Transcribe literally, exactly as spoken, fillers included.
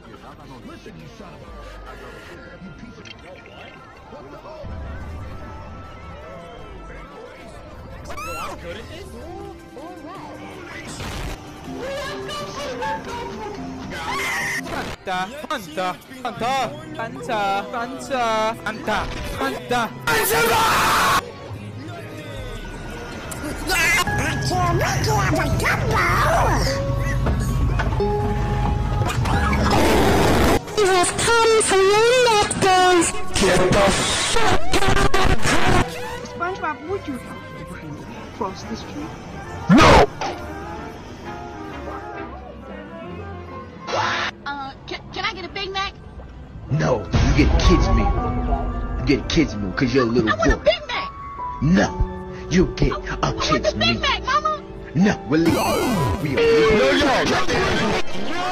Listen, you son of a... You piece of... What the hell? Yo, I'm good at this? Fanta, Fanta, Fanta, Fanta, Fanta, Fanta, Fanta, You have come for your nectars. Get the fuck out! SpongeBob, would you help me cross the street? No! Uh, can, can I get a Big Mac? No, you get kids meal. You get kids meal because you're a little I want boy. a Big Mac! No, you get I, a I want kids the Big meal. Mac, Mama! No, we're leaving. We are leaving. No, no,